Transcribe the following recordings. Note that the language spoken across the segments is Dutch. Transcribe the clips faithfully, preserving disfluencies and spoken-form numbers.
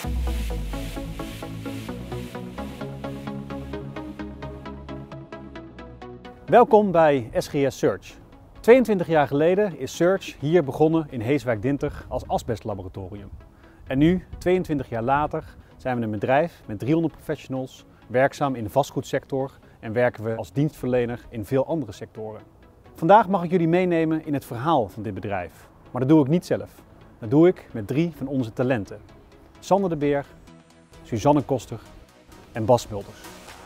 Welkom bij S G S Search. tweeëntwintig jaar geleden is Search hier begonnen in Heeswijk-Dinter als asbestlaboratorium. En nu, tweeëntwintig jaar later, zijn we een bedrijf met driehonderd professionals, werkzaam in de vastgoedsector en werken we als dienstverlener in veel andere sectoren. Vandaag mag ik jullie meenemen in het verhaal van dit bedrijf. Maar dat doe ik niet zelf. Dat doe ik met drie van onze talenten. Sander de Beer, Suzanne Koster en Bas Mulders.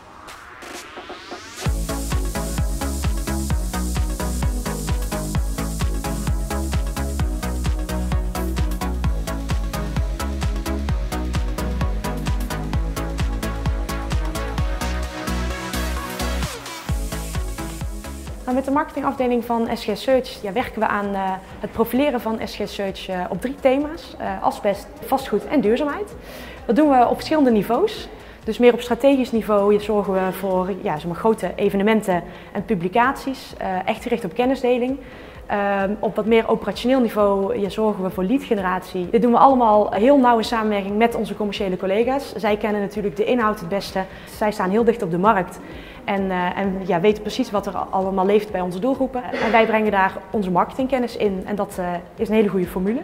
Met de marketingafdeling van S G S Search ja, werken we aan uh, het profileren van S G S Search uh, op drie thema's. Uh, asbest, vastgoed en duurzaamheid. Dat doen we op verschillende niveaus. Dus meer op strategisch niveau zorgen we voor ja, zeg maar, grote evenementen en publicaties. Uh, echt gericht op kennisdeling. Uh, op wat meer operationeel niveau ja, zorgen we voor leadgeneratie. Dit doen we allemaal heel nauw in samenwerking met onze commerciële collega's. Zij kennen natuurlijk de inhoud het beste. Zij staan heel dicht op de markt en, uh, en ja, weten precies wat er allemaal leeft bij onze doelgroepen. En wij brengen daar onze marketingkennis in en dat uh, is een hele goede formule.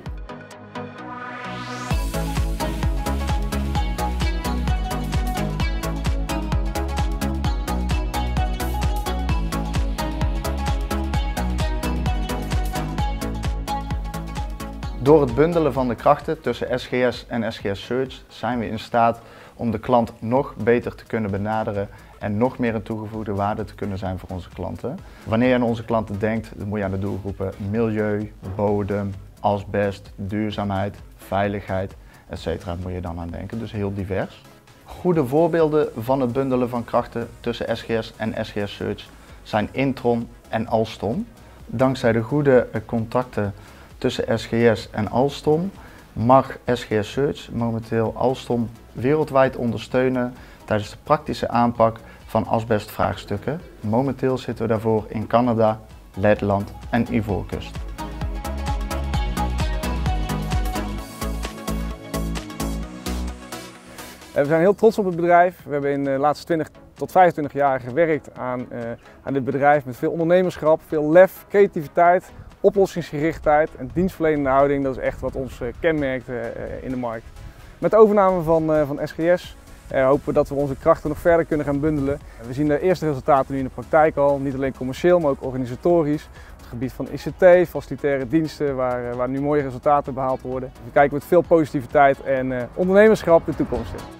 Door het bundelen van de krachten tussen S G S en S G S Search zijn we in staat om de klant nog beter te kunnen benaderen en nog meer een toegevoegde waarde te kunnen zijn voor onze klanten. Wanneer je aan onze klanten denkt, dan moet je aan de doelgroepen milieu, bodem, asbest, duurzaamheid, veiligheid, et cetera moet je dan aan denken. Dus heel divers. Goede voorbeelden van het bundelen van krachten tussen S G S en S G S Search zijn Intron en Alstom. Dankzij de goede contacten tussen S G S en Alstom mag S G S Search momenteel Alstom wereldwijd ondersteunen tijdens de praktische aanpak van asbestvraagstukken. Momenteel zitten we daarvoor in Canada, Letland en Ivoorkust. We zijn heel trots op het bedrijf. We hebben in de laatste twintig tot vijfentwintig jaar gewerkt aan, uh, aan dit bedrijf met veel ondernemerschap, veel lef, creativiteit, oplossingsgerichtheid en dienstverlenende houding. Dat is echt wat ons uh, kenmerkt uh, in de markt. Met de overname van, uh, van S G S uh, hopen we dat we onze krachten nog verder kunnen gaan bundelen. We zien de eerste resultaten nu in de praktijk al, niet alleen commercieel, maar ook organisatorisch. Op het gebied van I C T, facilitaire diensten, waar, uh, waar nu mooie resultaten behaald worden. We kijken met veel positiviteit en uh, ondernemerschap de toekomst in.